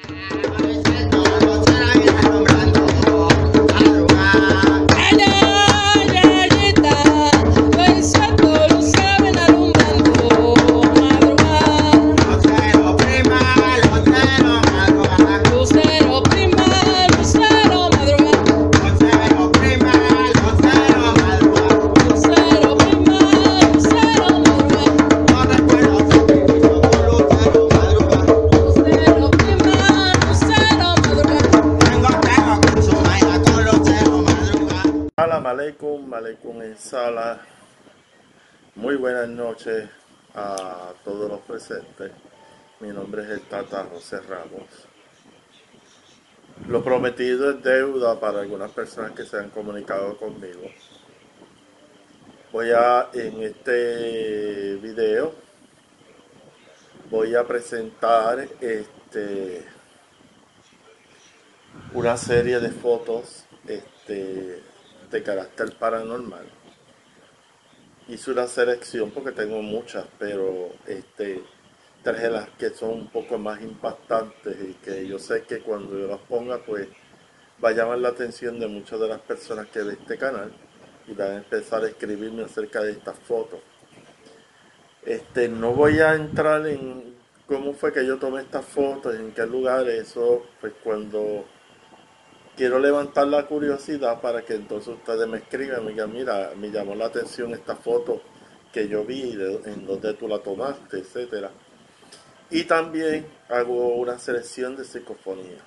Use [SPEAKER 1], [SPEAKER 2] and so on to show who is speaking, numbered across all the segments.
[SPEAKER 1] Aleikum en sala. Muy buenas noches a todos los presentes. Mi nombre es el Tata José Ramos. Lo prometido es deuda para algunas personas que se han comunicado conmigo. En este video voy a presentar una serie de fotos de carácter paranormal. Hice una selección porque tengo muchas, pero traje las que son un poco más impactantes y que yo sé que cuando yo las ponga pues va a llamar la atención de muchas de las personas que ven este canal y van a empezar a escribirme acerca de estas fotos. No voy a entrar en cómo fue que yo tomé estas fotos, en qué lugares. Eso pues cuando quiero levantar la curiosidad para que entonces ustedes me escriban y me digan, mira, me llamó la atención esta foto que yo vi, en donde tú la tomaste, etcétera. Y también hago una selección de psicofonía.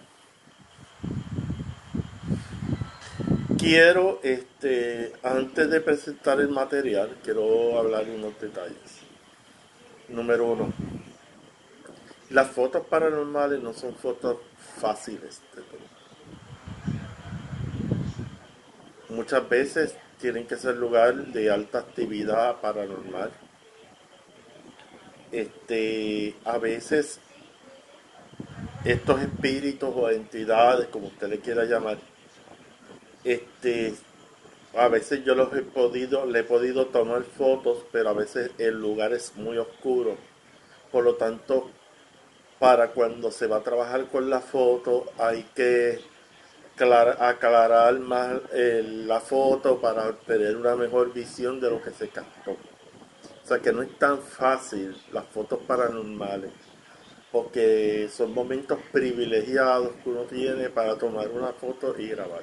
[SPEAKER 1] Quiero, antes de presentar el material, quiero hablar de unos detalles. Número 1. Las fotos paranormales no son fotos fáciles de tomar. Muchas veces tienen que ser lugar de alta actividad paranormal. A veces estos espíritus o entidades, como usted le quiera llamar, a veces yo le he podido tomar fotos, pero a veces el lugar es muy oscuro. Por lo tanto, para cuando se va a trabajar con la foto, hay que aclarar más la foto para tener una mejor visión de lo que se captó. O sea que no es tan fácil las fotos paranormales, porque son momentos privilegiados que uno tiene para tomar una foto y grabar.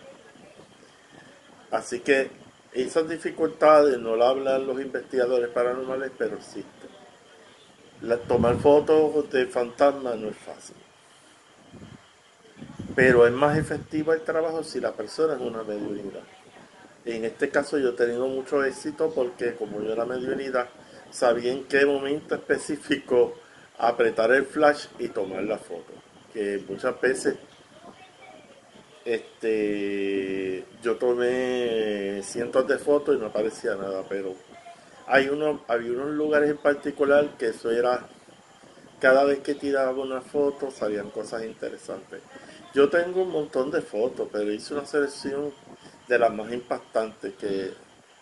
[SPEAKER 1] Así que esas dificultades no las hablan los investigadores paranormales, pero existen. Tomar fotos de fantasmas no es fácil, pero es más efectivo el trabajo si la persona es una mediunidad. En este caso yo he tenido mucho éxito porque como yo era mediunidad, sabía en qué momento específico apretar el flash y tomar la foto. Que muchas veces yo tomé cientos de fotos y no aparecía nada, pero había unos lugares en particular que eso era, cada vez que tiraba una foto salían cosas interesantes. Yo tengo un montón de fotos, pero hice una selección de las más impactantes que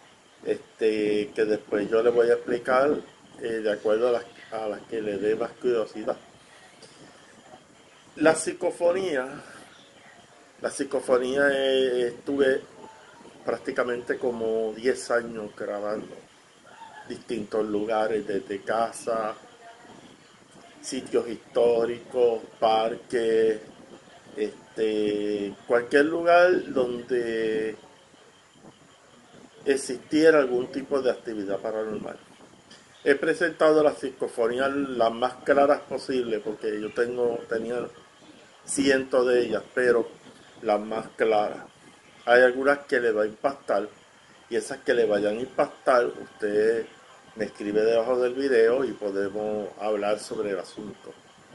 [SPEAKER 1] después yo les voy a explicar de acuerdo a las que le dé más curiosidad. La psicofonía estuve prácticamente como 10 años grabando distintos lugares, desde casa, sitios históricos, parques, cualquier lugar donde existiera algún tipo de actividad paranormal. He presentado las psicofonías las más claras posible, porque yo tenía cientos de ellas, pero las más claras. Hay algunas que le va a impactar, y esas que le vayan a impactar, usted me escribe debajo del video y podemos hablar sobre el asunto.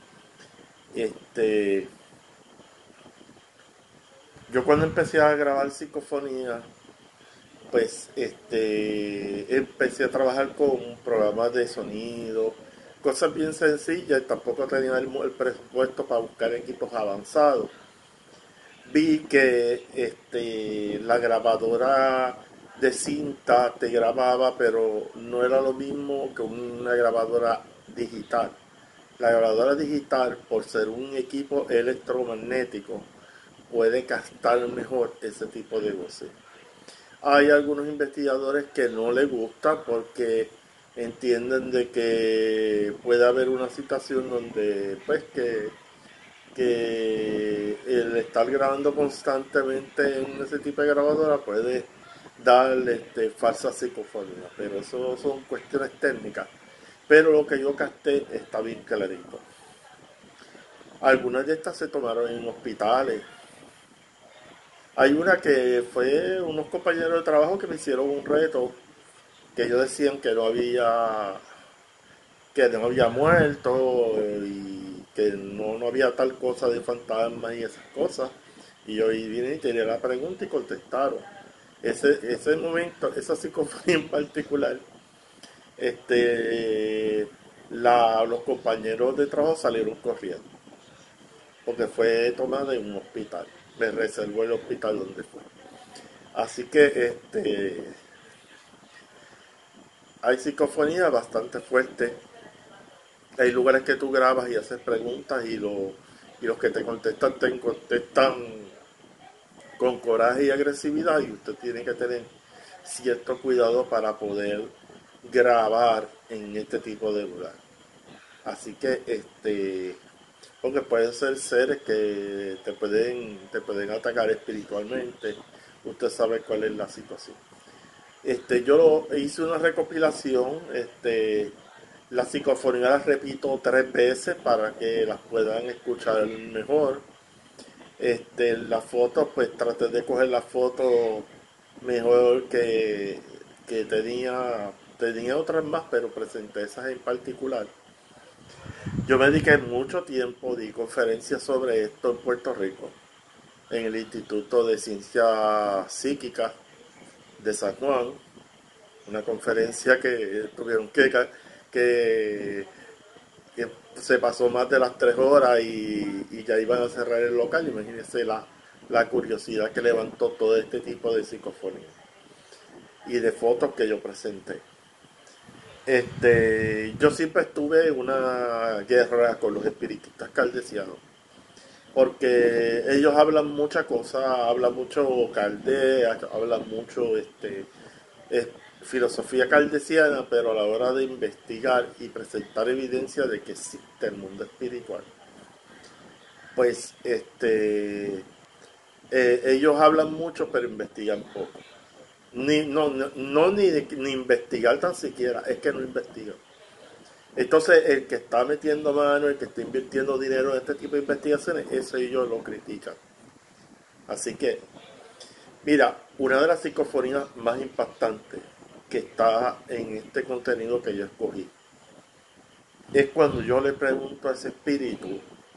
[SPEAKER 1] Yo cuando empecé a grabar psicofonía, pues empecé a trabajar con programas de sonido, cosas bien sencillas, y tampoco tenía el presupuesto para buscar equipos avanzados. Vi que la grabadora de cinta te grababa, pero no era lo mismo que una grabadora digital. La grabadora digital, por ser un equipo electromagnético, puede captar mejor ese tipo de voces. Hay algunos investigadores que no les gusta porque entienden de que puede haber una situación donde pues que el estar grabando constantemente en ese tipo de grabadora puede dar falsa psicofonía, pero eso son cuestiones técnicas. Pero lo que yo capté está bien clarito. Algunas de estas se tomaron en hospitales. Hay una que fue unos compañeros de trabajo que me hicieron un reto, que ellos decían que no había muerto y que no había tal cosa de fantasmas y esas cosas. Y yo vine y tenía la pregunta y contestaron. Ese momento, esa psicofonía en particular, los compañeros de trabajo salieron corriendo porque fue tomada en un hospital. Me reservó el hospital donde fue. Así que hay psicofonía bastante fuerte. Hay lugares que tú grabas y haces preguntas y los que te contestan con coraje y agresividad y usted tiene que tener cierto cuidado para poder grabar en este tipo de lugar. Así que porque pueden ser seres que te pueden atacar espiritualmente. Usted sabe cuál es la situación. Yo hice una recopilación, las psicofonías las repito 3 veces para que las puedan escuchar mejor. Las fotos, pues traté de coger las fotos mejor que tenía otras más, pero presenté esas en particular. Yo me dediqué mucho tiempo, di conferencias sobre esto en Puerto Rico, en el Instituto de Ciencias Psíquicas de San Juan, una conferencia que tuvieron que, que se pasó más de las 3 horas y ya iban a cerrar el local. Imagínense la curiosidad que levantó todo este tipo de psicofonía y de fotos que yo presenté. Yo siempre estuve en una guerra con los espiritistas caldesianos porque ellos hablan mucha cosa, hablan mucho caldea, hablan mucho es filosofía caldesiana, pero a la hora de investigar y presentar evidencia de que existe el mundo espiritual, pues ellos hablan mucho pero investigan poco. Ni investigar tan siquiera, es que no investigan. Entonces el que está metiendo mano, el que está invirtiendo dinero en este tipo de investigaciones, eso ellos lo critican. Así que, mira, una de las psicofonías más impactantes que está en este contenido que yo escogí es cuando yo le pregunto a ese espíritu,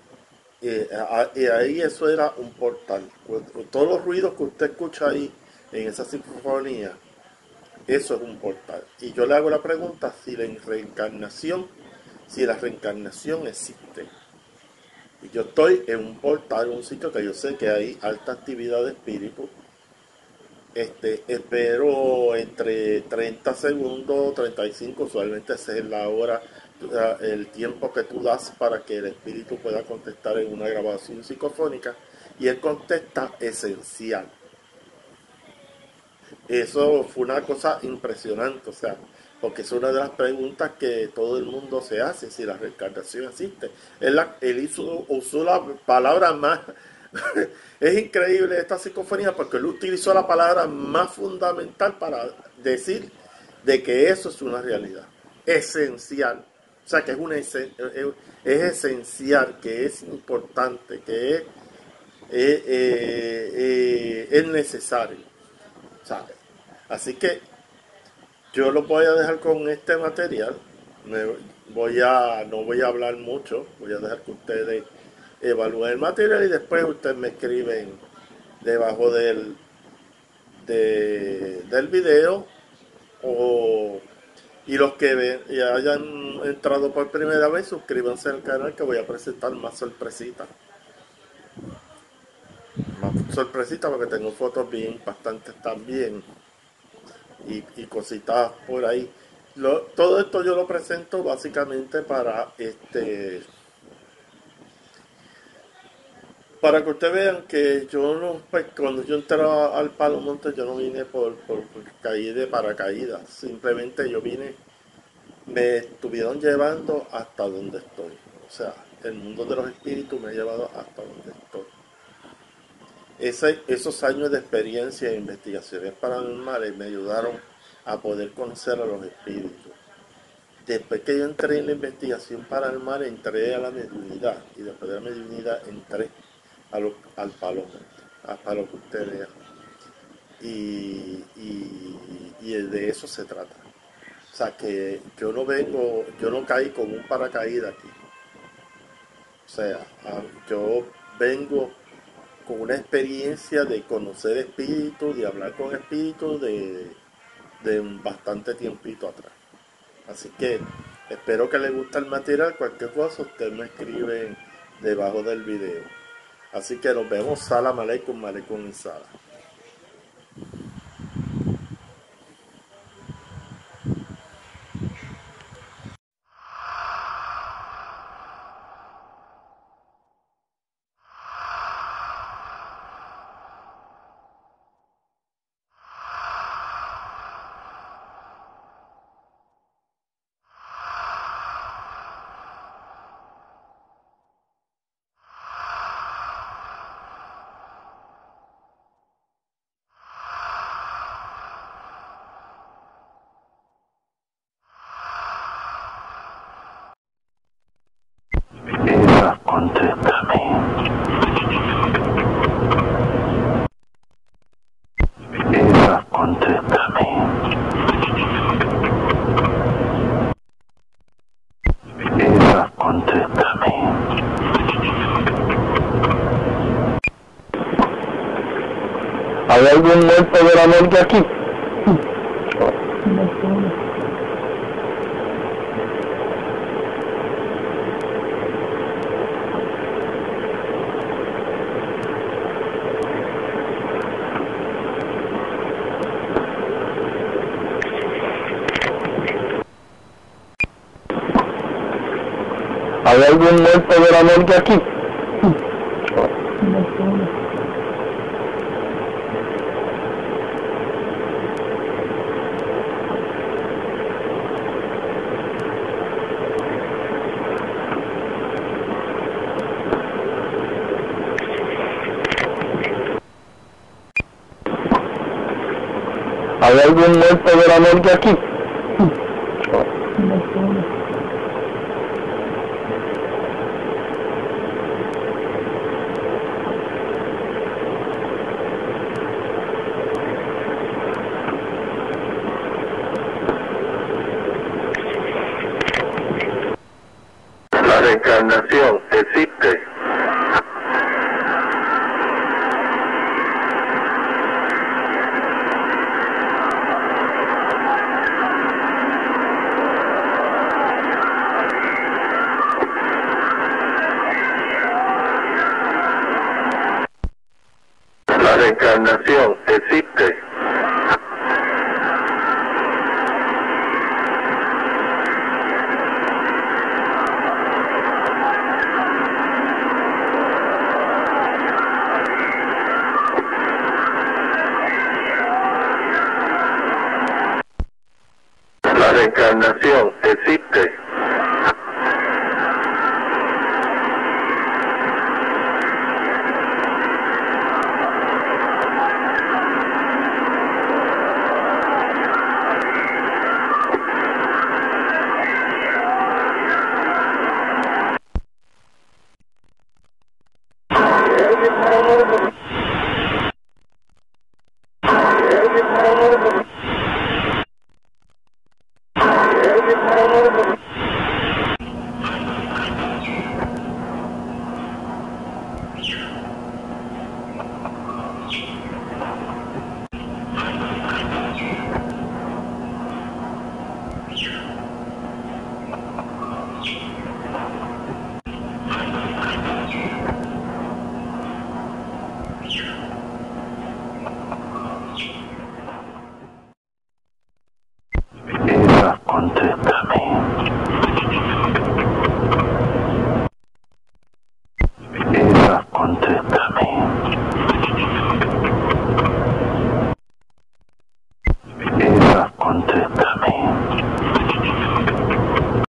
[SPEAKER 1] y ahí eso era un portal. Todos los ruidos que usted escucha ahí en esa psicofonía, eso es un portal. Y yo le hago la pregunta si la reencarnación existe. Y yo estoy en un portal, un sitio que yo sé que hay alta actividad de espíritu. Espero entre 30 segundos, 35, usualmente esa es la hora, el tiempo que tú das para que el espíritu pueda contestar en una grabación psicofónica, y él contesta esencial. Eso fue una cosa impresionante, o sea, porque es una de las preguntas que todo el mundo se hace, si la reencarnación existe. Él usó la palabra más, es increíble esta psicofonía porque él utilizó la palabra más fundamental para decir de que eso es una realidad, esencial. O sea, que es esencial, que es importante, que es necesario, ¿sabes? Así que yo lo voy a dejar con este material. No voy a hablar mucho, voy a dejar que ustedes evalúen el material y después ustedes me escriben debajo del video o, y los que hayan entrado por primera vez, suscríbanse al canal que voy a presentar más sorpresitas. Más sorpresitas porque tengo fotos bien impactantes también y cositas por ahí. Todo esto yo lo presento básicamente para que ustedes vean que yo no, pues cuando yo entré al Palo Monte yo no vine por caí de paracaídas, simplemente yo vine, me estuvieron llevando hasta donde estoy, o sea, el mundo de los espíritus me ha llevado hasta donde estoy. Esos años de experiencia e investigaciones paranormales me ayudaron a poder conocer a los espíritus. Después que yo entré en la investigación paranormal, entré a la mediunidad. Y después de la mediunidad entré al palo, para lo que usted vea. Y de eso se trata. O sea, que yo no caí como un paracaídas aquí. O sea, yo vengo con una experiencia de conocer espíritus, de hablar con espíritus de un bastante tiempito atrás. Así que espero que les guste el material. Cualquier cosa usted me escribe debajo del video. Así que nos vemos. Salam aleikum, aleikum salam.
[SPEAKER 2] Eva, contéstame. Eva, contéstame. Eva, contéstame. ¿Hay algún muerto de la muerte aquí? ¿Hay algún muerto de la muerte aquí? ¿Hay algún muerto de la muerte aquí? La reencarnación existe. La reencarnación existe. La reencarnación existe. contéstame.